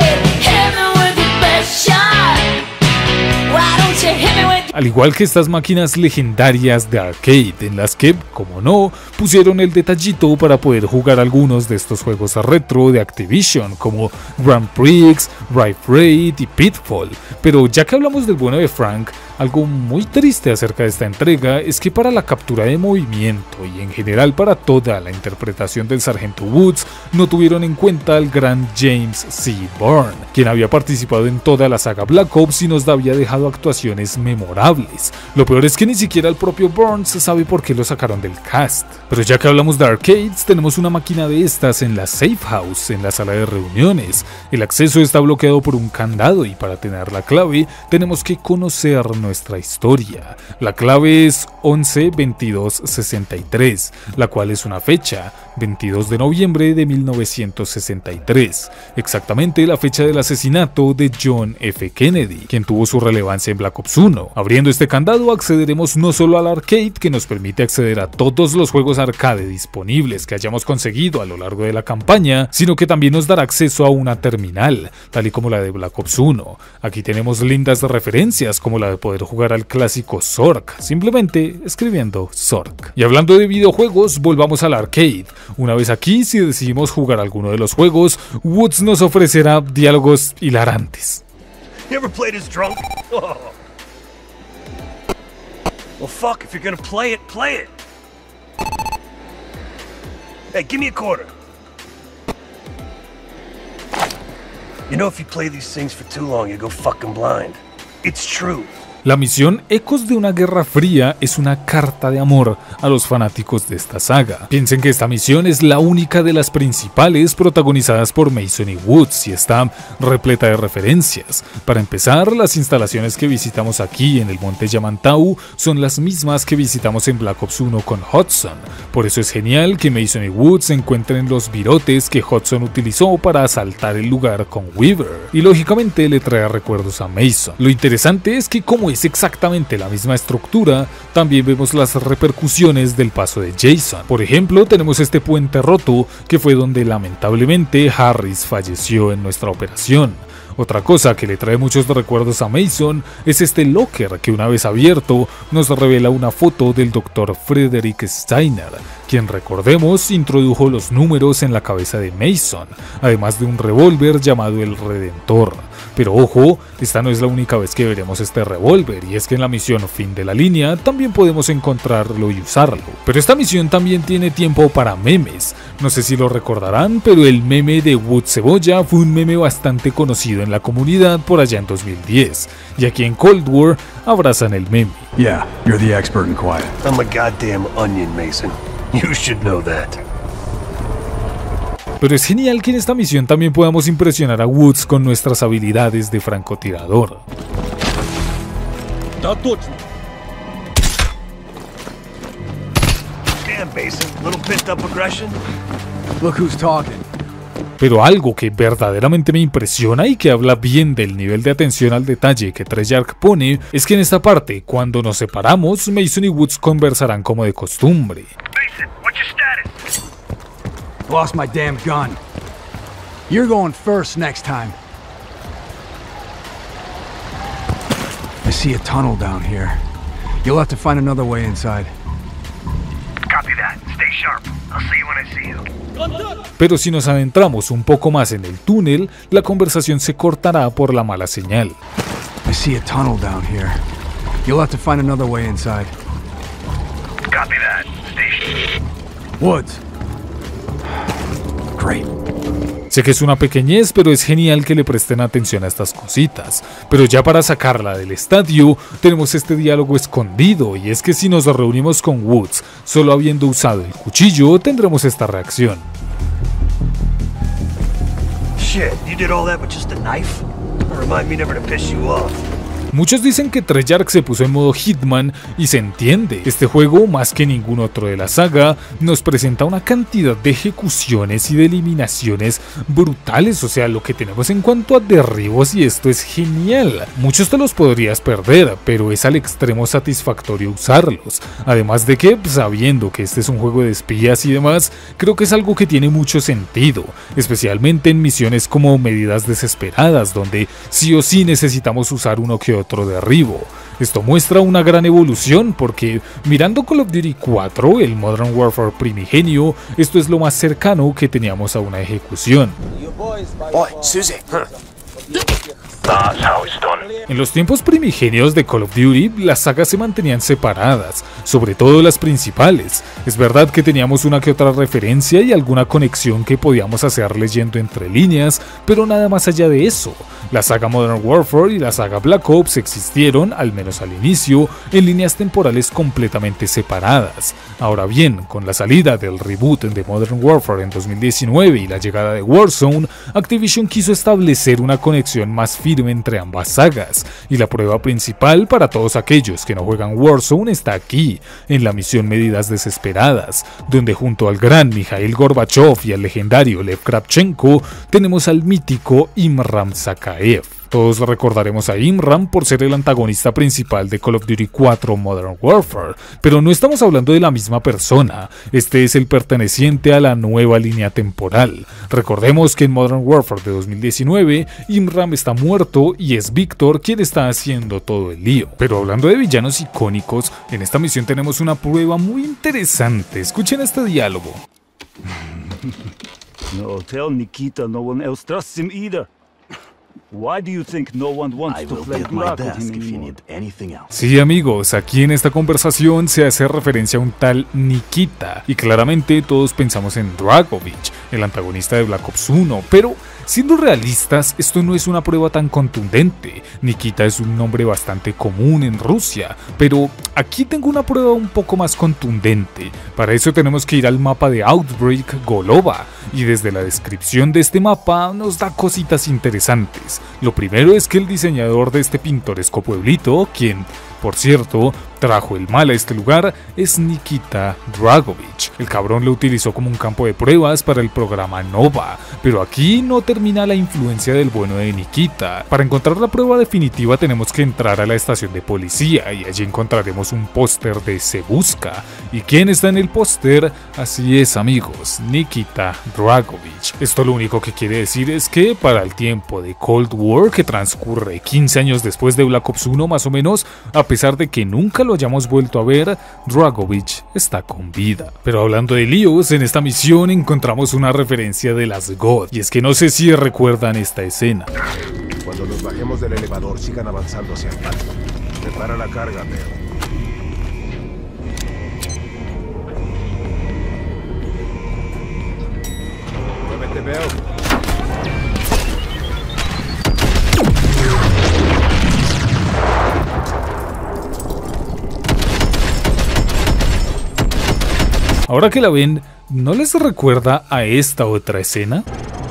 Al igual que estas máquinas legendarias de arcade, en las que, como no, pusieron el detallito para poder jugar algunos de estos juegos retro de Activision, como Grand Prix, Rift Raid y Pitfall. Pero ya que hablamos del bueno de Frank, algo muy triste acerca de esta entrega es que para la captura de movimiento y en general para toda la interpretación del Sargento Woods no tuvieron en cuenta al gran James C. Byrne, quien había participado en toda la saga Black Ops y nos había dejado actuaciones memorables. Lo peor es que ni siquiera el propio Byrne se sabe por qué lo sacaron del cast. Pero ya que hablamos de arcades, tenemos una máquina de estas en la Safe House, en la sala de reuniones. El acceso está bloqueado por un candado y para tener la clave tenemos que conocer nuestra historia. La clave es 11-22-63, la cual es una fecha, 22 de noviembre de 1963, exactamente la fecha del asesinato de John F. Kennedy, quien tuvo su relevancia en Black Ops 1. Abriendo este candado accederemos no solo al arcade, que nos permite acceder a todos los juegos arcade disponibles que hayamos conseguido a lo largo de la campaña, sino que también nos dará acceso a una terminal, tal y como la de Black Ops 1. Aquí tenemos lindas referencias como la de poder jugar al clásico Zork, simplemente escribiendo Zork. Y hablando de videojuegos, volvamos al arcade. Una vez aquí, si decidimos jugar alguno de los juegos, Woods nos ofrecerá diálogos hilarantes. You ever played as drunk? Oh. Well, fuck, if you're gonna play it, play it. Hey, give me a quarter. You know, if you play these things for too long, you go fucking blind. It's true. La misión Ecos de una Guerra Fría es una carta de amor a los fanáticos de esta saga. Piensen que esta misión es la única de las principales protagonizadas por Mason y Woods y está repleta de referencias. Para empezar, las instalaciones que visitamos aquí en el Monte Yamantau son las mismas que visitamos en Black Ops 1 con Hudson. Por eso es genial que Mason y Woods encuentren los virotes que Hudson utilizó para asaltar el lugar con Weaver. Y lógicamente le trae recuerdos a Mason. Lo interesante es que como es exactamente la misma estructura, también vemos las repercusiones del paso de Jason. Por ejemplo, tenemos este puente roto que fue donde lamentablemente Harris falleció en nuestra operación. Otra cosa que le trae muchos recuerdos a Mason es este locker que una vez abierto nos revela una foto del Dr. Frederick Steiner, quien recordemos introdujo los números en la cabeza de Mason, además de un revólver llamado el Redentor. Pero ojo, esta no es la única vez que veremos este revólver, y es que en la misión Fin de la Línea también podemos encontrarlo y usarlo. Pero esta misión también tiene tiempo para memes. No sé si lo recordarán, pero el meme de Wood Cebolla fue un meme bastante conocido en la comunidad por allá en 2010, y aquí en Cold War abrazan el meme. Yeah, you're the expert in quiet. I'm a goddamn onion, Mason. You should know that. Pero es genial que en esta misión también podamos impresionar a Woods con nuestras habilidades de francotirador. Damn, Mason. Little pent up aggression. Look who's talking. Pero algo que verdaderamente me impresiona y que habla bien del nivel de atención al detalle que Treyarch pone es que en esta parte, cuando nos separamos, Mason y Woods conversarán como de costumbre. Mason, what's your status? Lost my damn gun. You're going first next time. I see a tunnel down here. You'll have to find another way inside. Copy that. Stay sharp. I'll see you when I see you. Pero si nos adentramos un poco más en el túnel, la conversación se cortará por la mala señal. I see a tunnel down here. You'll have to find another way inside. Copy that. Stay sharp. Woods. Great. Sé que es una pequeñez, pero es genial que le presten atención a estas cositas. Pero ya para sacarla del estadio, tenemos este diálogo escondido, y es que si nos reunimos con Woods solo habiendo usado el cuchillo, tendremos esta reacción. Shit, you did all that with just a knife? Remind me never to piss you off. Muchos dicen que Treyarch se puso en modo Hitman y se entiende. Este juego, más que ningún otro de la saga, nos presenta una cantidad de ejecuciones y de eliminaciones brutales, o sea, lo que tenemos en cuanto a derribos, y esto es genial. Muchos te los podrías perder, pero es al extremo satisfactorio usarlos. Además de que, sabiendo que este es un juego de espías y demás, creo que es algo que tiene mucho sentido, especialmente en misiones como Medidas Desesperadas, donde sí o sí necesitamos usar uno que otro derribo. Esto muestra una gran evolución porque, mirando Call of Duty 4, el Modern Warfare primigenio, esto es lo más cercano que teníamos a una ejecución. En los tiempos primigenios de Call of Duty, las sagas se mantenían separadas, sobre todo las principales. Es verdad que teníamos una que otra referencia y alguna conexión que podíamos hacer leyendo entre líneas, pero nada más allá de eso. La saga Modern Warfare y la saga Black Ops existieron, al menos al inicio, en líneas temporales completamente separadas. Ahora bien, con la salida del reboot de Modern Warfare en 2019 y la llegada de Warzone, Activision quiso establecer una conexión más firme entre ambas sagas, y la prueba principal para todos aquellos que no juegan Warzone está aquí, en la misión Medidas Desesperadas, donde junto al gran Mikhail Gorbachev y al legendario Lev Kravchenko tenemos al mítico Imram Zakaev. Todos recordaremos a Imram por ser el antagonista principal de Call of Duty 4 Modern Warfare, pero no estamos hablando de la misma persona. Este es el perteneciente a la nueva línea temporal. Recordemos que en Modern Warfare de 2019, Imram está muerto y es Víctor quien está haciendo todo el lío. Pero hablando de villanos icónicos, en esta misión tenemos una prueba muy interesante. Escuchen este diálogo. No, tell Nikita no one else trusts him either. Why do you think no one wants to play Gulag with him anymore? Sí, amigos, aquí en esta conversación se hace referencia a un tal Nikita, y claramente todos pensamos en Dragovich, el antagonista de Black Ops 1, pero siendo realistas, esto no es una prueba tan contundente. Nikita es un nombre bastante común en Rusia, pero aquí tengo una prueba un poco más contundente. Para eso tenemos que ir al mapa de Outbreak Golova, y desde la descripción de este mapa nos da cositas interesantes. Lo primero es que el diseñador de este pintoresco pueblito, quien, por cierto, trajo el mal a este lugar, es Nikita Dragovich. El cabrón lo utilizó como un campo de pruebas para el programa Nova, pero aquí no termina la influencia del bueno de Nikita. Para encontrar la prueba definitiva tenemos que entrar a la estación de policía y allí encontraremos un póster de Se Busca. ¿Y quién está en el póster? Así es, amigos, Nikita Dragovich. Esto lo único que quiere decir es que para el tiempo de Cold War, que transcurre 15 años después de Black Ops 1 más o menos, a pesar de que nunca lo hayamos vuelto a ver, Dragovich está con vida. Pero hablando de líos, en esta misión encontramos una referencia de las God, y es que no sé si recuerdan esta escena. Cuando nos bajemos del elevador, sigan avanzando hacia el patio. Prepara la carga, Bell. Muévete, Bell. Ahora que la ven, ¿no les recuerda a esta otra escena?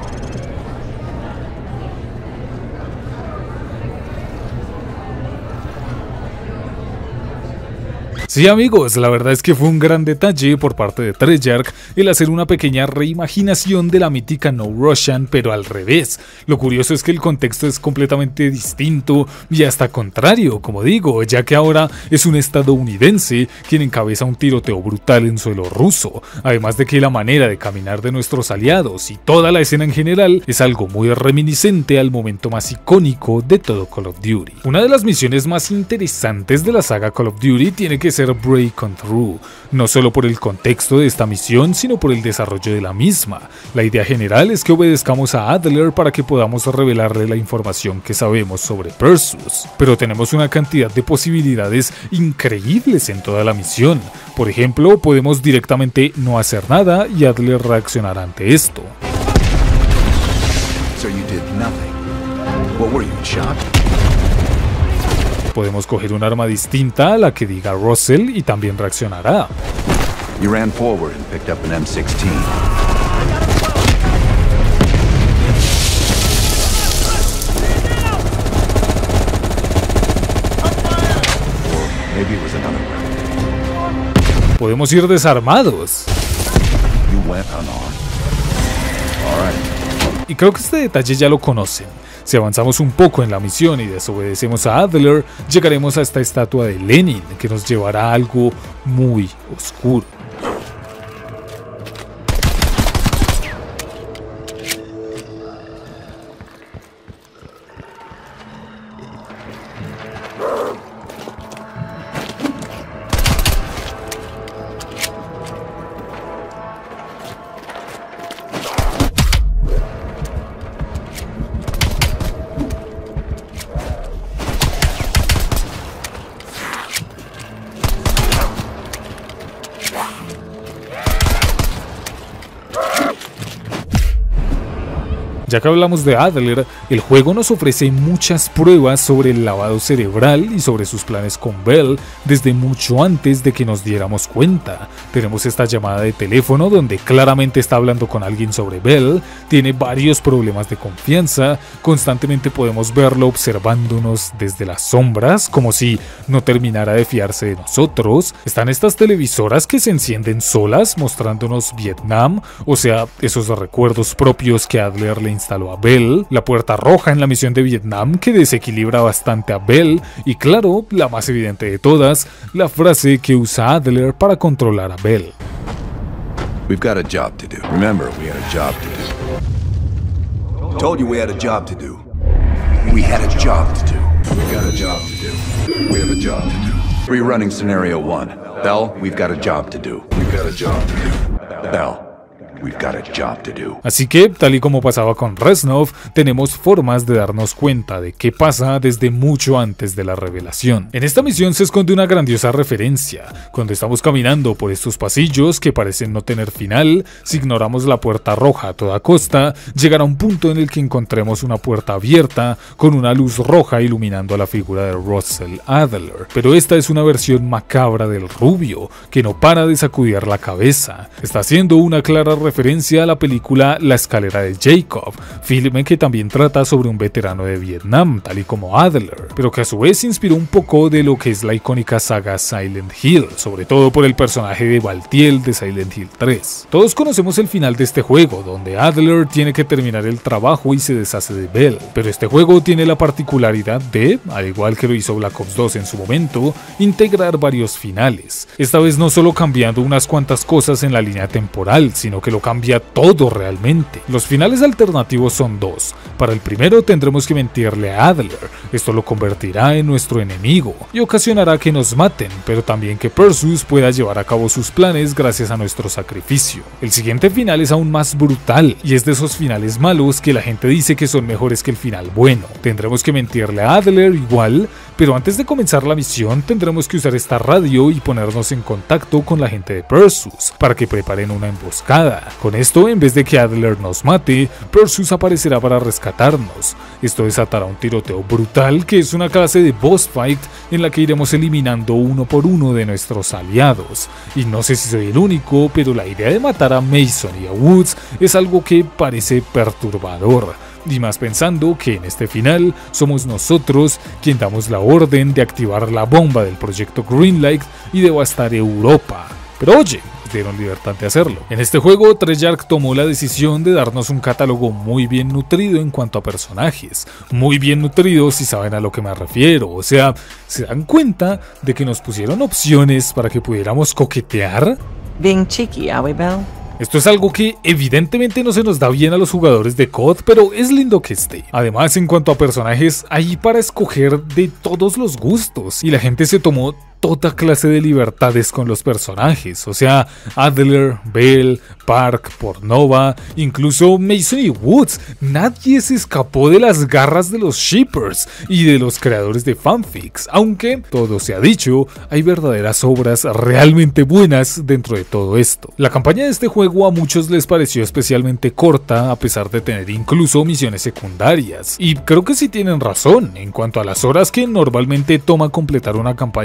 Sí, amigos, la verdad es que fue un gran detalle por parte de Treyarch el hacer una pequeña reimaginación de la mítica No Russian, pero al revés. Lo curioso es que el contexto es completamente distinto y hasta contrario, como digo, ya que ahora es un estadounidense quien encabeza un tiroteo brutal en suelo ruso, además de que la manera de caminar de nuestros aliados y toda la escena en general es algo muy reminiscente al momento más icónico de todo Call of Duty. Una de las misiones más interesantes de la saga Call of Duty tiene que ser Break On Through, no solo por el contexto de esta misión, sino por el desarrollo de la misma. La idea general es que obedezcamos a Adler para que podamos revelarle la información que sabemos sobre Perseus, pero tenemos una cantidad de posibilidades increíbles en toda la misión. Por ejemplo, podemos directamente no hacer nada y Adler reaccionará ante esto. So you did nothing. What were you, in shock? Podemos coger un arma distinta a la que diga Russell y también reaccionará. You ran forward and picked up an M16. podemos ir desarmados. Y creo que este detalle ya lo conocen. Si avanzamos un poco en la misión y desobedecemos a Adler, llegaremos a esta estatua de Lenin, que nos llevará a algo muy oscuro. Ya que hablamos de Adler, el juego nos ofrece muchas pruebas sobre el lavado cerebral y sobre sus planes con Bell desde mucho antes de que nos diéramos cuenta. Tenemos esta llamada de teléfono donde claramente está hablando con alguien sobre Bell, tiene varios problemas de confianza, constantemente podemos verlo observándonos desde las sombras, como si no terminara de fiarse de nosotros. Están estas televisoras que se encienden solas mostrándonos Vietnam, o sea, esos recuerdos propios que Adler le instaló a Bell, la puerta roja en la misión de Vietnam que desequilibra bastante a Bell y claro, la más evidente de todas, la frase que usa Adler para controlar a Bell. We've got a job to do. Remember, we had a job to do. Told you we had a job to do. We had a job to do. We got a job to do. We have a job to do. Rerunning scenario 1. Bell, we've got a job to do. We've got a job to do. Bell. We've got a job to do. Así que, tal y como pasaba con Reznov, tenemos formas de darnos cuenta de qué pasa desde mucho antes de la revelación. En esta misión se esconde una grandiosa referencia. Cuando estamos caminando por estos pasillos que parecen no tener final, si ignoramos la puerta roja a toda costa, llegará un punto en el que encontremos una puerta abierta con una luz roja iluminando a la figura de Russell Adler. Pero esta es una versión macabra del rubio, que no para de sacudir la cabeza. Está haciendo una clara referencia a la película La escalera de Jacob, filme que también trata sobre un veterano de Vietnam, tal y como Adler, pero que a su vez inspiró un poco de lo que es la icónica saga Silent Hill, sobre todo por el personaje de Valtiel de Silent Hill 3. Todos conocemos el final de este juego, donde Adler tiene que terminar el trabajo y se deshace de Bell, pero este juego tiene la particularidad de, al igual que lo hizo Black Ops 2 en su momento, integrar varios finales, esta vez no solo cambiando unas cuantas cosas en la línea temporal, sino que lo cambia todo realmente. Los finales alternativos son dos. Para el primero tendremos que mentirle a Adler, esto lo convertirá en nuestro enemigo y ocasionará que nos maten, pero también que Perseus pueda llevar a cabo sus planes gracias a nuestro sacrificio. El siguiente final es aún más brutal y es de esos finales malos que la gente dice que son mejores que el final bueno. Tendremos que mentirle a Adler igual, pero antes de comenzar la misión tendremos que usar esta radio y ponernos en contacto con la gente de Perseus para que preparen una emboscada. Con esto, en vez de que Adler nos mate, Perseus aparecerá para rescatarnos. Esto desatará un tiroteo brutal que es una clase de boss fight en la que iremos eliminando uno por uno de nuestros aliados. Y no sé si soy el único, pero la idea de matar a Mason y a Woods es algo que parece perturbador. Y más pensando que en este final somos nosotros quien damos la orden de activar la bomba del proyecto Greenlight y devastar Europa. Pero oye, dieron libertad de hacerlo. En este juego, Treyarch tomó la decisión de darnos un catálogo muy bien nutrido en cuanto a personajes. Muy bien nutrido si saben a lo que me refiero. O sea, ¿se dan cuenta de que nos pusieron opciones para que pudiéramos coquetear? Being cheeky, are we, Bell? Esto es algo que evidentemente no se nos da bien a los jugadores de COD, pero es lindo que esté. Además, en cuanto a personajes, hay para escoger de todos los gustos y la gente se tomó toda clase de libertades con los personajes, o sea, Adler, Bell, Park, Pornova, incluso Mason y Woods. Nadie se escapó de las garras de los shippers y de los creadores de fanfics, aunque, todo se ha dicho, hay verdaderas obras realmente buenas dentro de todo esto. La campaña de este juego a muchos les pareció especialmente corta, a pesar de tener incluso misiones secundarias, y creo que sí tienen razón en cuanto a las horas que normalmente toma completar una campaña de COD.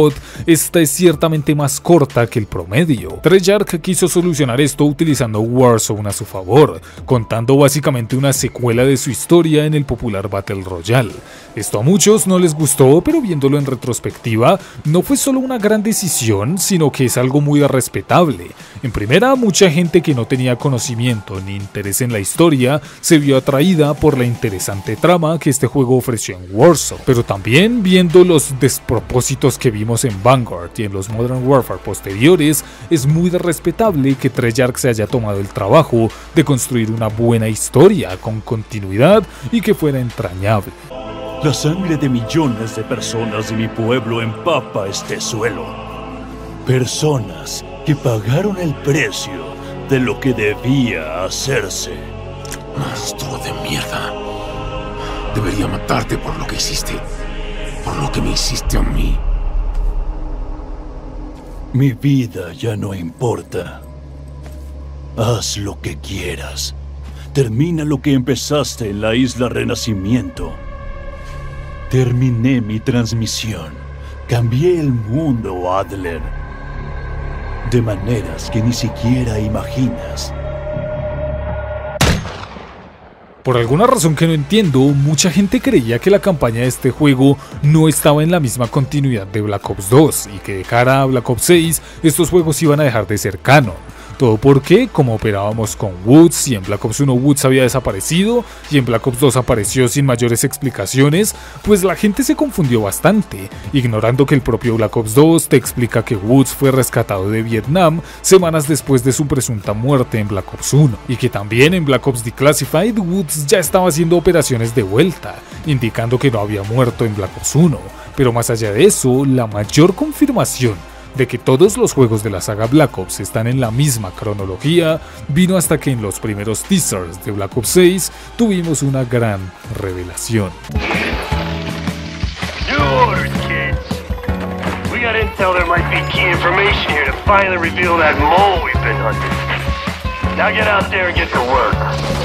COD, esta es ciertamente más corta que el promedio. Treyarch quiso solucionar esto utilizando Warzone a su favor, contando básicamente una secuela de su historia en el popular Battle Royale. Esto a muchos no les gustó, pero viéndolo en retrospectiva, no fue solo una gran decisión, sino que es algo muy respetable. En primera, mucha gente que no tenía conocimiento ni interés en la historia se vio atraída por la interesante trama que este juego ofreció en Warzone, pero también viendo los despropósitos que vimos en Vanguard y en los Modern Warfare posteriores, es muy respetable que Treyarch se haya tomado el trabajo de construir una buena historia con continuidad y que fuera entrañable. La sangre de millones de personas de mi pueblo empapa este suelo. Personas que pagaron el precio de lo que debía hacerse. Monstruo de mierda. Debería matarte por lo que hiciste. Por lo que me hiciste a mí. Mi vida ya no importa. Haz lo que quieras. Termina lo que empezaste en la Isla Renacimiento. Terminé mi transmisión. Cambié el mundo, Adler. De maneras que ni siquiera imaginas. Por alguna razón que no entiendo, mucha gente creía que la campaña de este juego no estaba en la misma continuidad de Black Ops 2 y que de cara a Black Ops 6 estos juegos iban a dejar de ser canon. Todo porque, como operábamos con Woods y en Black Ops 1 Woods había desaparecido y en Black Ops 2 apareció sin mayores explicaciones, pues la gente se confundió bastante, ignorando que el propio Black Ops 2 te explica que Woods fue rescatado de Vietnam semanas después de su presunta muerte en Black Ops 1, y que también en Black Ops Declassified Woods ya estaba haciendo operaciones de vuelta, indicando que no había muerto en Black Ops 1. Pero más allá de eso, la mayor confirmación de que todos los juegos de la saga Black Ops están en la misma cronología vino hasta que en los primeros teasers de Black Ops 6 tuvimos una gran revelación. New orders, kids. We got intel there might be key information here to finally reveal that mole we've been hunting. Now get out there and get to work.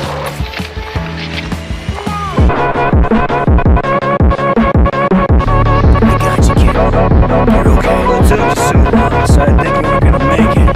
You're okay. Let's have a suit on. I didn't think we were gonna make it.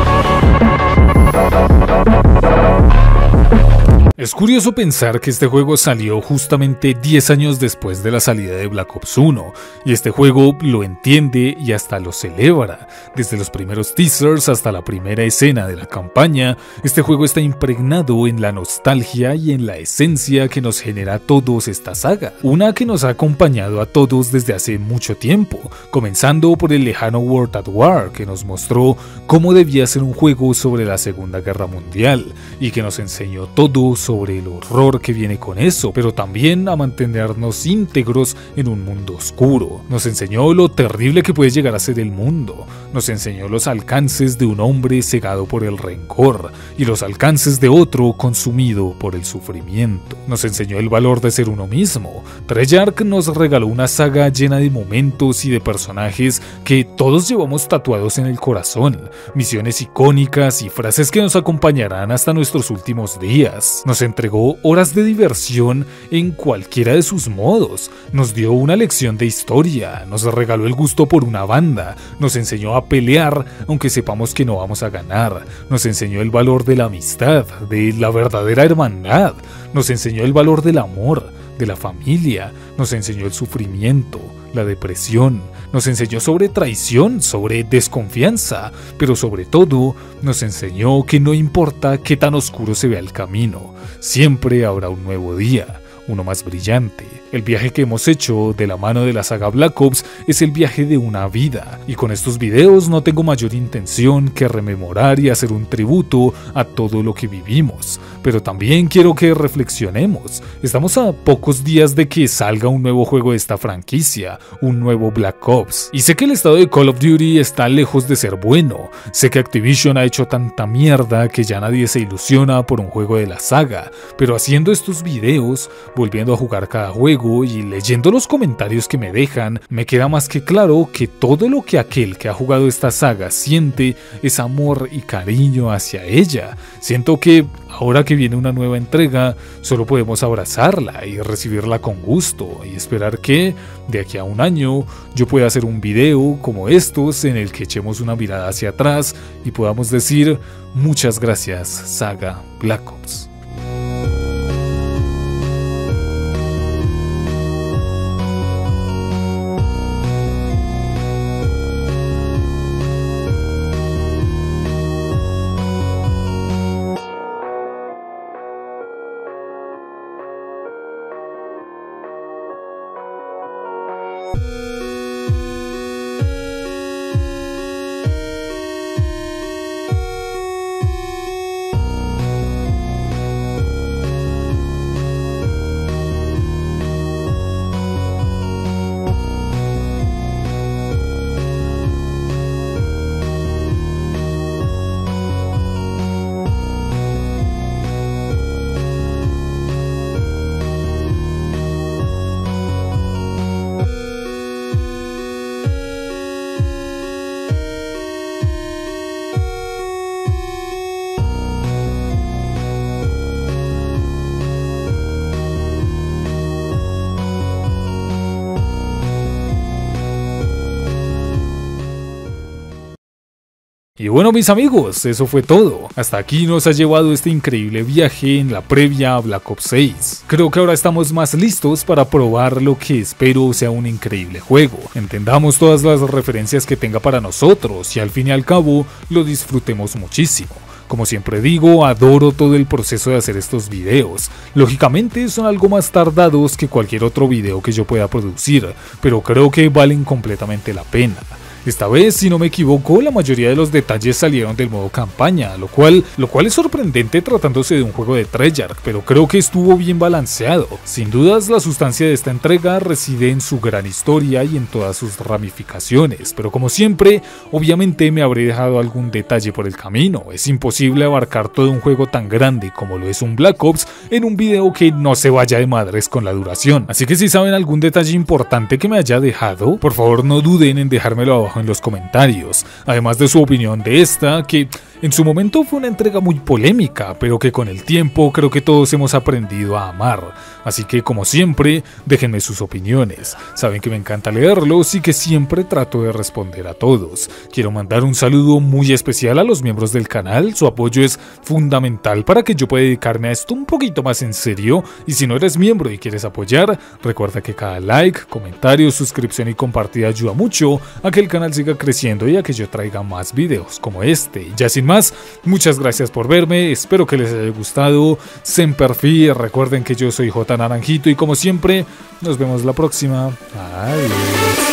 Es curioso pensar que este juego salió justamente 10 años después de la salida de Black Ops 1, y este juego lo entiende y hasta lo celebra. Desde los primeros teasers hasta la primera escena de la campaña, este juego está impregnado en la nostalgia y en la esencia que nos genera a todos esta saga, una que nos ha acompañado a todos desde hace mucho tiempo, comenzando por el lejano World at War, que nos mostró cómo debía ser un juego sobre la Segunda Guerra Mundial, y que nos enseñó todo sobre el horror que viene con eso, pero también a mantenernos íntegros en un mundo oscuro. Nos enseñó lo terrible que puede llegar a ser el mundo, nos enseñó los alcances de un hombre cegado por el rencor y los alcances de otro consumido por el sufrimiento. Nos enseñó el valor de ser uno mismo. Treyarch nos regaló una saga llena de momentos y de personajes que todos llevamos tatuados en el corazón, misiones icónicas y frases que nos acompañarán hasta nuestros últimos días. Nos entregó horas de diversión en cualquiera de sus modos, nos dio una lección de historia, nos regaló el gusto por una banda, nos enseñó a pelear aunque sepamos que no vamos a ganar, nos enseñó el valor de la amistad, de la verdadera hermandad, nos enseñó el valor del amor, de la familia, nos enseñó el sufrimiento, la depresión, nos enseñó sobre traición, sobre desconfianza, pero sobre todo nos enseñó que no importa qué tan oscuro se vea el camino, siempre habrá un nuevo día, uno más brillante. El viaje que hemos hecho de la mano de la saga Black Ops es el viaje de una vida, y con estos videos no tengo mayor intención que rememorar y hacer un tributo a todo lo que vivimos, pero también quiero que reflexionemos. Estamos a pocos días de que salga un nuevo juego de esta franquicia, un nuevo Black Ops, y sé que el estado de Call of Duty está lejos de ser bueno, sé que Activision ha hecho tanta mierda que ya nadie se ilusiona por un juego de la saga, pero haciendo estos videos volviendo a jugar cada juego y leyendo los comentarios que me dejan, me queda más que claro que todo lo que aquel que ha jugado esta saga siente es amor y cariño hacia ella. Siento que ahora que viene una nueva entrega, solo podemos abrazarla y recibirla con gusto y esperar que, de aquí a un año, yo pueda hacer un video como estos en el que echemos una mirada hacia atrás y podamos decir muchas gracias, saga Black Ops. Y bueno, mis amigos, eso fue todo. Hasta aquí nos ha llevado este increíble viaje en la previa a Black Ops 6. Creo que ahora estamos más listos para probar lo que espero sea un increíble juego. Entendamos todas las referencias que tenga para nosotros y al fin y al cabo lo disfrutemos muchísimo. Como siempre digo, adoro todo el proceso de hacer estos videos. Lógicamente son algo más tardados que cualquier otro video que yo pueda producir, pero creo que valen completamente la pena. Esta vez, si no me equivoco, la mayoría de los detalles salieron del modo campaña, lo cual es sorprendente tratándose de un juego de Treyarch, pero creo que estuvo bien balanceado. Sin dudas, la sustancia de esta entrega reside en su gran historia y en todas sus ramificaciones, pero como siempre, obviamente me habré dejado algún detalle por el camino. Es imposible abarcar todo un juego tan grande como lo es un Black Ops en un video que no se vaya de madres con la duración. Así que si saben algún detalle importante que me haya dejado, por favor no duden en dejármelo abajo en los comentarios, además de su opinión de esta, que en su momento fue una entrega muy polémica, pero que con el tiempo creo que todos hemos aprendido a amar. Así que como siempre, déjenme sus opiniones. Saben que me encanta leerlos y que siempre trato de responder a todos. Quiero mandar un saludo muy especial a los miembros del canal, su apoyo es fundamental para que yo pueda dedicarme a esto un poquito más en serio, y si no eres miembro y quieres apoyar, recuerda que cada like, comentario, suscripción y compartida ayuda mucho a que el canal siga creciendo y a que yo traiga más videos como este. Y ya sin más, muchas gracias por verme, espero que les haya gustado. Semper Fi, recuerden que yo soy J Naranjito y como siempre, nos vemos la próxima. Adiós.